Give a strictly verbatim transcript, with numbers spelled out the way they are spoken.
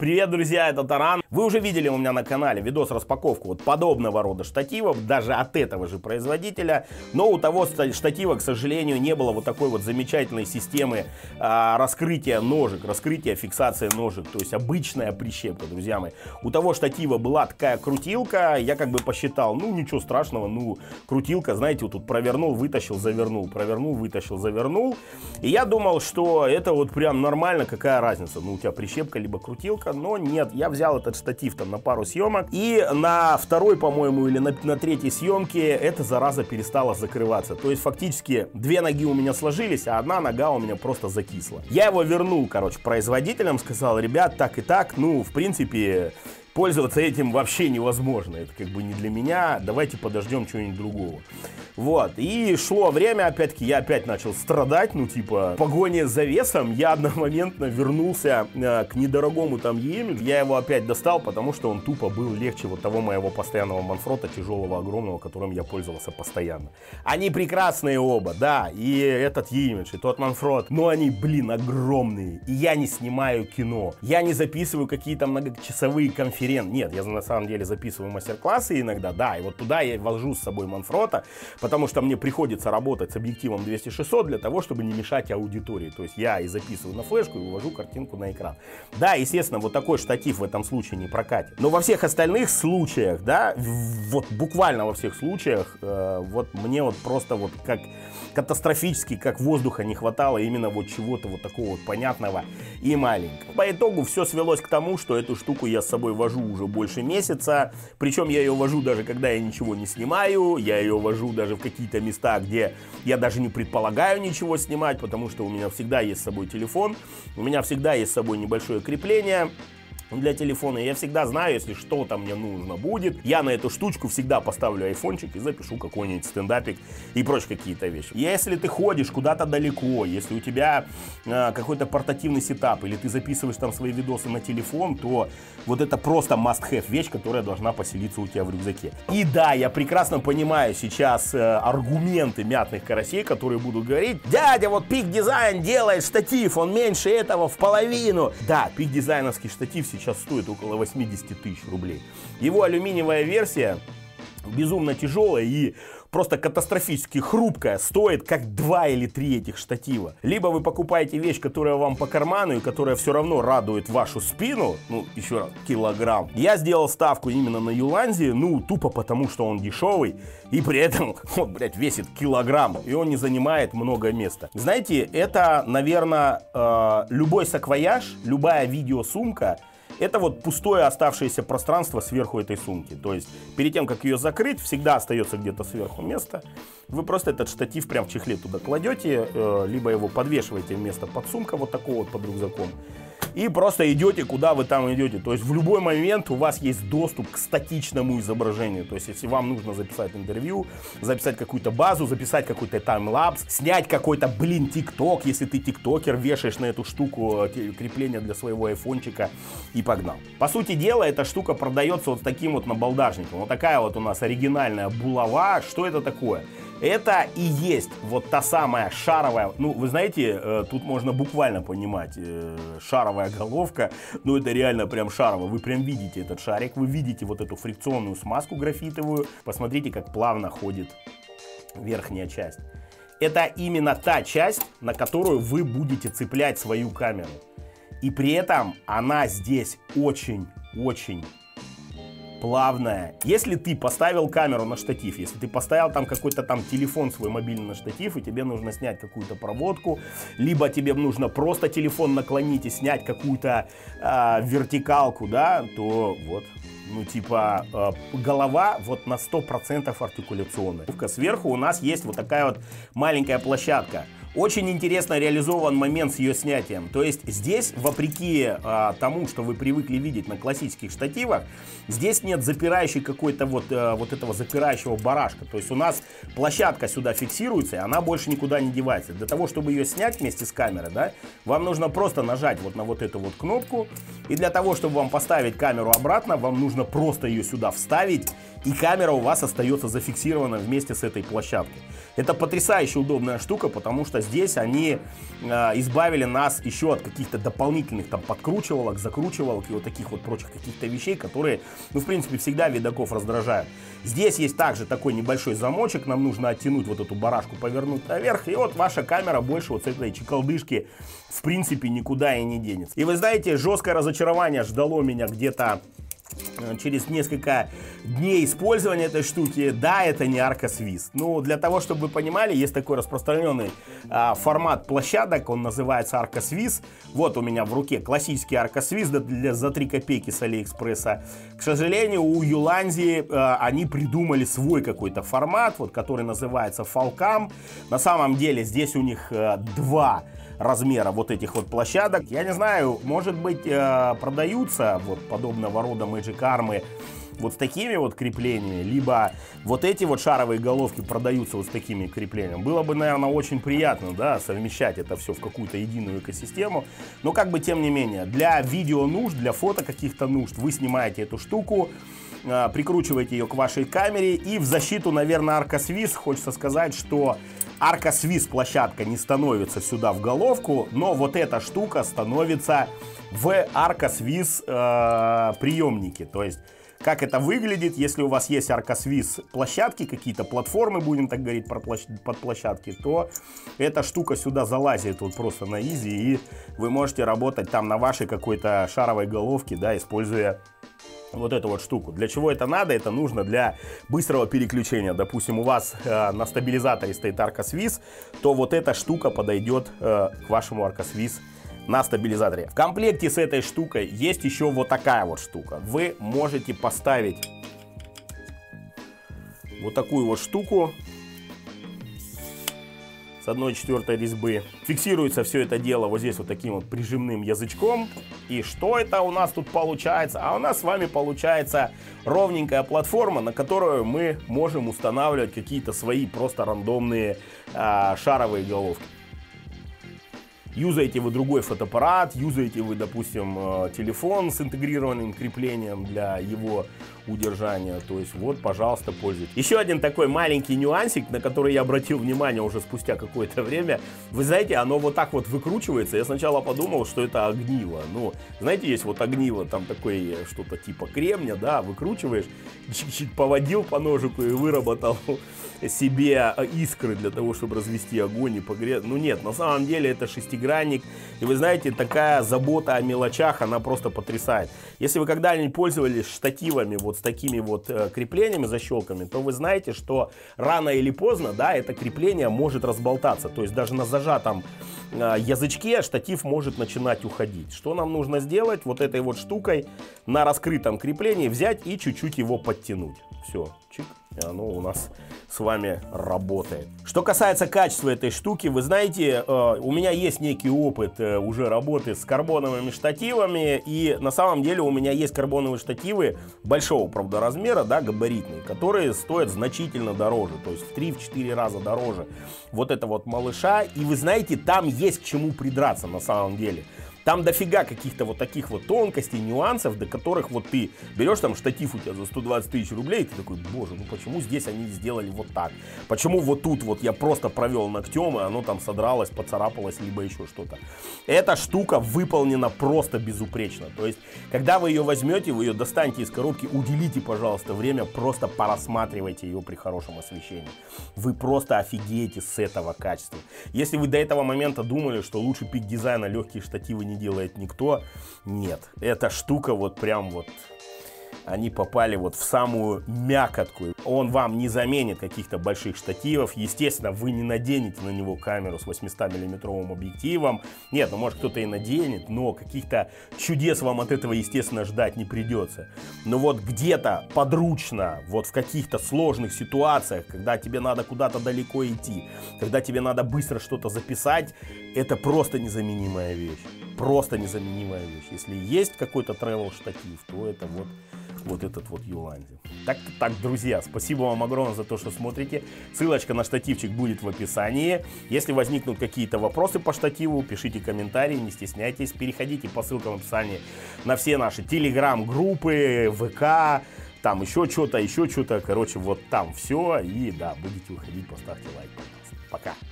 Привет, друзья, это Таран. Вы уже видели у меня на канале видос распаковку вот подобного рода штативов, даже от этого же производителя. Но у того штатива, к сожалению, не было вот такой вот замечательной системы а, раскрытия ножек, раскрытия фиксации ножек. То есть обычная прищепка, друзья мои. У того штатива была такая крутилка, я как бы посчитал, ну ничего страшного, ну крутилка, знаете, вот тут провернул, вытащил, завернул, провернул, вытащил, завернул. И я думал, что это вот прям нормально, какая разница, ну у тебя прищепка либо крутилка, но нет, я взял этот штатив там на пару съемок, и на второй, по-моему, или на, на третьей съемке эта зараза перестала закрываться. То есть фактически две ноги у меня сложились, а одна нога у меня просто закисла. Я его вернул, короче, производителям, сказал: ребят, так и так, ну, в принципе, пользоваться этим вообще невозможно, это как бы не для меня, давайте подождем чего-нибудь другого. Вот, и шло время, опять-таки, я опять начал страдать, ну, типа, в погоне за весом я одномоментно вернулся э, к недорогому там Йемелю. Я его опять достал, потому что он тупо был легче вот того моего постоянного Манфрота, тяжелого, огромного, которым я пользовался постоянно. Они прекрасные оба, да, и этот Йемель, и тот Манфрот, но они, блин, огромные, и я не снимаю кино, я не записываю какие-то многочасовые конференции, нет, я на самом деле записываю мастер-классы иногда, да, и вот туда я вожу с собой Манфрота, потому что мне приходится работать с объективом двести шестьсот для того, чтобы не мешать аудитории. То есть я и записываю на флешку, и вывожу картинку на экран. Да, естественно, вот такой штатив в этом случае не прокатит. Но во всех остальных случаях, да, вот буквально во всех случаях, э, вот мне вот просто вот как катастрофически, как воздуха не хватало именно вот чего-то вот такого вот понятного и маленького. По итогу все свелось к тому, что эту штуку я с собой вожу уже больше месяца. Причем я ее вожу даже когда я ничего не снимаю. Я ее вожу даже в какие-то места, где я даже не предполагаю ничего снимать, потому что у меня всегда есть с собой телефон. У меня всегда есть с собой небольшое крепление для телефона, я всегда знаю, если что-то мне нужно будет, я на эту штучку всегда поставлю айфончик и запишу какой-нибудь стендапик и прочие какие-то вещи. Если ты ходишь куда-то далеко, если у тебя э, какой-то портативный сетап, или ты записываешь там свои видосы на телефон, то вот это просто must-have вещь, которая должна поселиться у тебя в рюкзаке. И да, я прекрасно понимаю сейчас э, аргументы мятных карасей, которые будут говорить: дядя, вот Peak Design делает штатив, он меньше этого в половину. Да, Peak Design'овский штатив сейчас сейчас стоит около восьмидесяти тысяч рублей. Его алюминиевая версия безумно тяжелая и просто катастрофически хрупкая, стоит как два или три этих штатива. Либо вы покупаете вещь, которая вам по карману и которая все равно радует вашу спину, ну, еще раз, килограмм. Я сделал ставку именно на Юланзи, ну, тупо потому, что он дешевый, и при этом он, блядь, весит килограмм, и он не занимает много места. Знаете, это, наверное, э, любой саквояж, любая видеосумка, это вот пустое оставшееся пространство сверху этой сумки. То есть перед тем, как ее закрыть, всегда остается где-то сверху место. Вы просто этот штатив прям в чехле туда кладете, э, либо его подвешиваете вместо подсумка вот такого вот под рюкзаком. И просто идете, куда вы там идете. То есть в любой момент у вас есть доступ к статичному изображению. То есть если вам нужно записать интервью, записать какую-то базу, записать какой-то таймлапс, снять какой-то, блин, тикток, если ты тиктокер, вешаешь на эту штуку крепление для своего айфончика и погнал. По сути дела, эта штука продается вот с таким вот набалдажником. Вот такая вот у нас оригинальная булава. Что это такое? Это и есть вот та самая шаровая, ну, вы знаете, э, тут можно буквально понимать, э, шаровая головка, но это реально прям шарово. Вы прям видите этот шарик, вы видите вот эту фрикционную смазку графитовую. Посмотрите, как плавно ходит верхняя часть. Это именно та часть, на которую вы будете цеплять свою камеру. И при этом она здесь очень-очень плавная. Если ты поставил камеру на штатив, если ты поставил там какой-то там телефон свой мобильный на штатив, и тебе нужно снять какую-то проводку, либо тебе нужно просто телефон наклонить и снять какую-то э, вертикалку, да, то вот, ну типа э, голова вот на сто процентов артикуляционная. Сверху у нас есть вот такая вот маленькая площадка. Очень интересно реализован момент с ее снятием. То есть здесь, вопреки а, тому, что вы привыкли видеть на классических штативах, здесь нет запирающей какой-то вот, а, вот этого запирающего барашка. То есть у нас площадка сюда фиксируется, и она больше никуда не девается. Для того, чтобы ее снять вместе с камерой, да, вам нужно просто нажать вот на вот эту вот кнопку. И для того, чтобы вам поставить камеру обратно, вам нужно просто ее сюда вставить, и камера у вас остается зафиксирована вместе с этой площадкой. Это потрясающе удобная штука, потому что здесь они э, избавили нас еще от каких-то дополнительных там подкручивалок, закручивалок и вот таких вот прочих каких-то вещей, которые, ну, в принципе, всегда видоков раздражают. Здесь есть также такой небольшой замочек, нам нужно оттянуть вот эту барашку, повернуть наверх, и вот ваша камера больше вот с этой чекалдышки в принципе никуда и не денется. И вы знаете, жесткое разочарование ждало меня где-то через несколько дней использования этой штуки. Да, это не Arca Swiss. Ну, для того, чтобы вы понимали, есть такой распространенный а, формат площадок, он называется Arca Swiss. Вот у меня в руке классический Arca Swiss для, за три копейки с Алиэкспресса. К сожалению, у Ulanzi а, они придумали свой какой-то формат, вот, который называется Falcam. На самом деле здесь у них а, два размера вот этих вот площадок. Я не знаю, может быть, э, продаются вот подобного рода Magic Arm'ы вот с такими вот креплениями, либо вот эти вот шаровые головки продаются вот с такими креплениями. Было бы, наверное, очень приятно, да, совмещать это все в какую-то единую экосистему. Но как бы, тем не менее, для видео нужд, для фото каких-то нужд вы снимаете эту штуку, э, прикручиваете ее к вашей камере, и в защиту, наверное, Arca Swiss хочется сказать, что Arca Swiss площадка не становится сюда в головку, но вот эта штука становится в Arca Swiss э, приемнике. То есть, как это выглядит, если у вас есть Arca Swiss площадки, какие-то платформы, будем так говорить, под площадки, то эта штука сюда залазит вот просто на изи, и вы можете работать там на вашей какой-то шаровой головке, да, используя вот эту вот штуку. Для чего это надо? Это нужно для быстрого переключения. Допустим, у вас э, на стабилизаторе стоит Arca Swiss, то вот эта штука подойдет э, к вашему Arca Swiss на стабилизаторе. В комплекте с этой штукой есть еще вот такая вот штука. Вы можете поставить вот такую вот штуку с одной четвертой резьбы. Фиксируется все это дело вот здесь вот таким вот прижимным язычком. И что это у нас тут получается? А у нас с вами получается ровненькая платформа, на которую мы можем устанавливать какие-то свои просто рандомные а, шаровые головки. Юзаете вы другой фотоаппарат, юзаете вы, допустим, телефон с интегрированным креплением для его удержания. То есть вот, пожалуйста, пользуйтесь. Еще один такой маленький нюансик, на который я обратил внимание уже спустя какое-то время. Вы знаете, оно вот так вот выкручивается. Я сначала подумал, что это огниво. Ну, знаете, есть вот огниво, там такое что-то типа кремня, да, выкручиваешь, чик-чик поводил по ножику и выработал себе искры для того, чтобы развести огонь и погреть. Ну нет, на самом деле это шестигранник. И вы знаете, такая забота о мелочах, она просто потрясает. Если вы когда-нибудь пользовались штативами вот с такими вот э, креплениями, защелками, то вы знаете, что рано или поздно, да, это крепление может разболтаться. То есть даже на зажатом э, язычке штатив может начинать уходить. Что нам нужно сделать? Вот этой вот штукой на раскрытом креплении взять и чуть-чуть его подтянуть. Все, чик, и оно у нас с вами работает. Что касается качества этой штуки, вы знаете, э, у меня есть некий опыт э, уже работы с карбоновыми штативами, и на самом деле у меня есть карбоновые штативы большого, правда, размера, да, габаритные, которые стоят значительно дороже, то есть в три-четыре раза дороже вот это вот малыша, и вы знаете, там есть к чему придраться на самом деле. Там дофига каких-то вот таких вот тонкостей, нюансов, до которых вот ты берешь там штатив у тебя за сто двадцать тысяч рублей, и ты такой, боже, ну почему здесь они сделали вот так? Почему вот тут вот я просто провел ногтем, и оно там содралось, поцарапалось, либо еще что-то. Эта штука выполнена просто безупречно. То есть, когда вы ее возьмете, вы ее достанете из коробки, уделите, пожалуйста, время, просто порассматривайте ее при хорошем освещении. Вы просто офигеете с этого качества. Если вы до этого момента думали, что лучше пик дизайна легкие штативы не делает никто, нет, эта штука вот прям вот, они попали вот в самую мякотку. Он вам не заменит каких-то больших штативов, естественно, вы не наденете на него камеру с восьмистомиллиметровым объективом, нет, ну может кто-то и наденет, но каких-то чудес вам от этого, естественно, ждать не придется. Но вот где-то подручно, вот в каких-то сложных ситуациях, когда тебе надо куда-то далеко идти, когда тебе надо быстро что-то записать, это просто незаменимая вещь. Просто незаменимая вещь. Если есть какой-то travel штатив, то это вот, вот этот вот Ulanzi. Так, так, друзья, спасибо вам огромное за то, что смотрите. Ссылочка на штативчик будет в описании. Если возникнут какие-то вопросы по штативу, пишите комментарии, не стесняйтесь. Переходите по ссылкам в описании на все наши телеграм-группы, ВК, там еще что-то, еще что-то. Короче, вот там все. И да, будете уходить, поставьте лайк, пожалуйста. Пока.